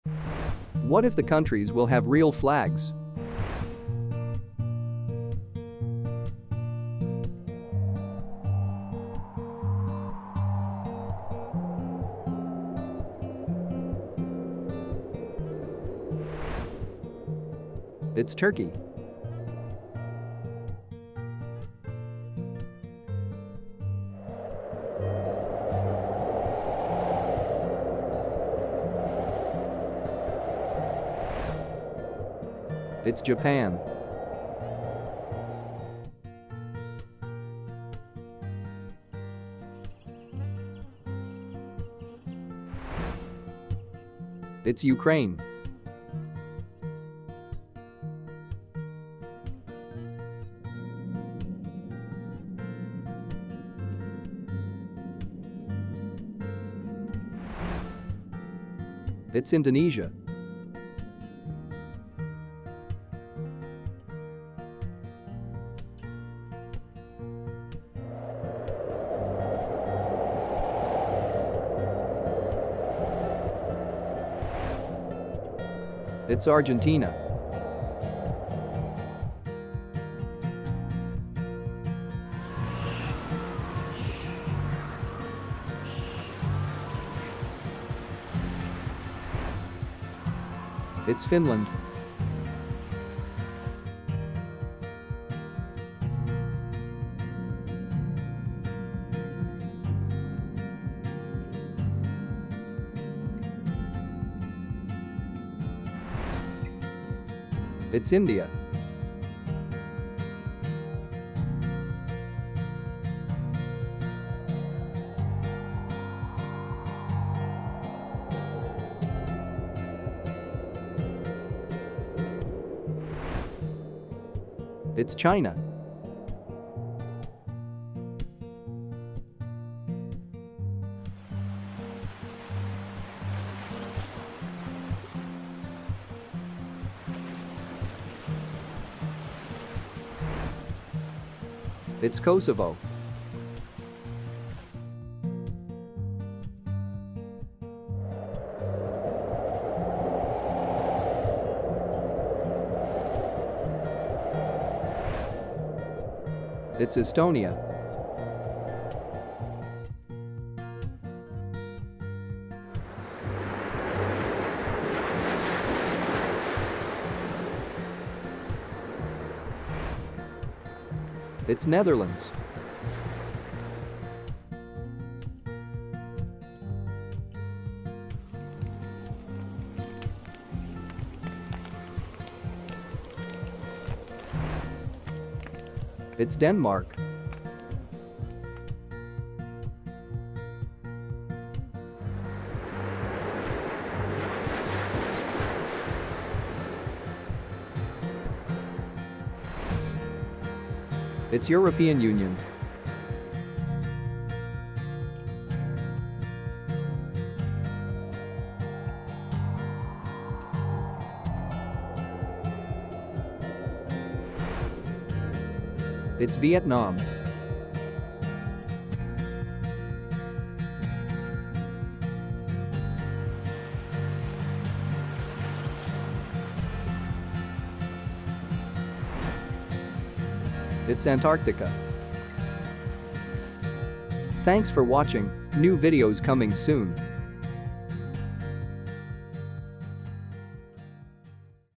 What if the countries will have real flags? It's Turkey. It's Japan. It's Ukraine. It's Indonesia. It's Argentina. It's Finland. It's India. It's China. It's Kosovo. It's Estonia. It's Netherlands. It's Denmark. It's European Union. It's Vietnam. It's Antarctica. Thanks for watching. New videos coming soon.